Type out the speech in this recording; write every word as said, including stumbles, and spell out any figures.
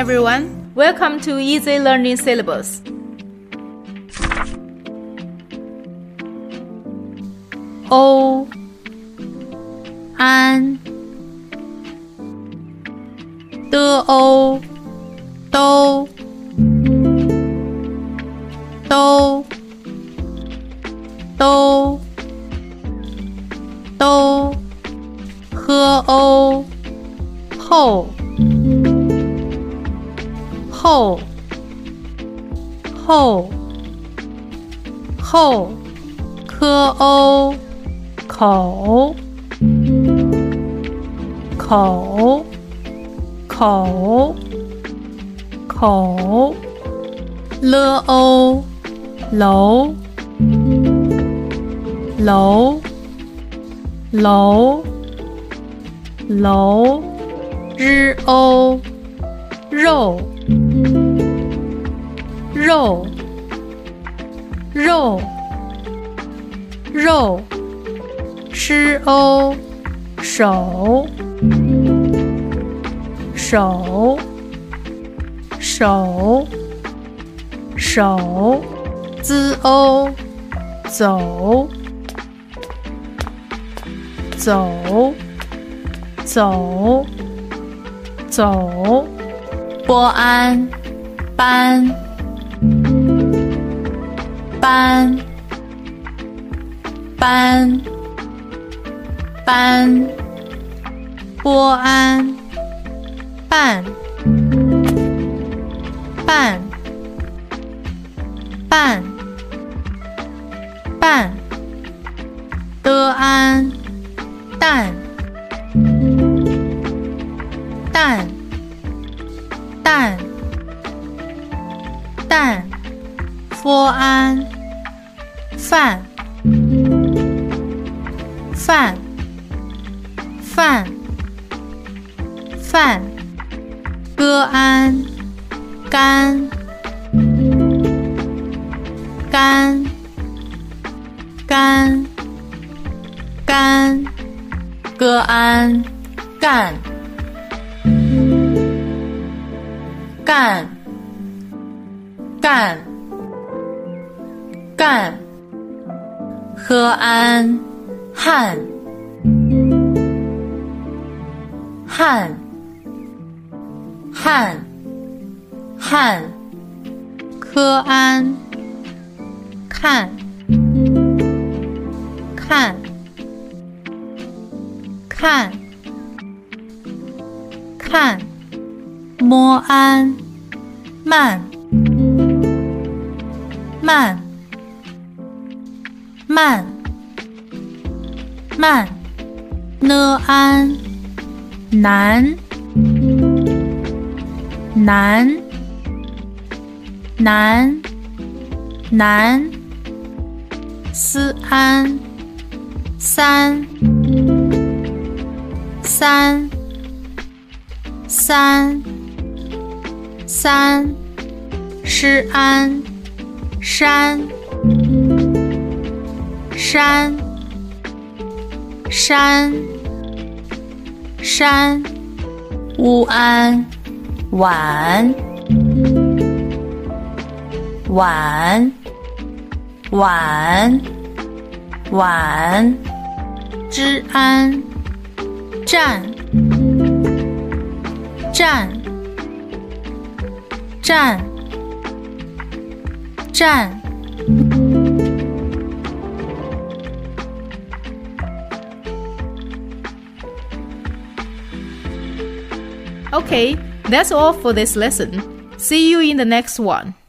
everyone. Welcome to Easy Learning Syllabus. O an的欧都都都都和欧后后后后科欧口口口口了欧楼楼楼楼日欧肉肉肉肉吃欧手手手手子欧走走走走波安班班班班波安半半半半德安蛋蛋蛋蛋佛安饭饭饭饭歌安干干干干歌安干干干干和安汉汉汉汉科安看看看看摸安慢慢慢慢呢安难难难难思安三三三三诗安山山山山乌安晚晚晚晚知安站站站站 Okay, that's all for this lesson. See you in the next one.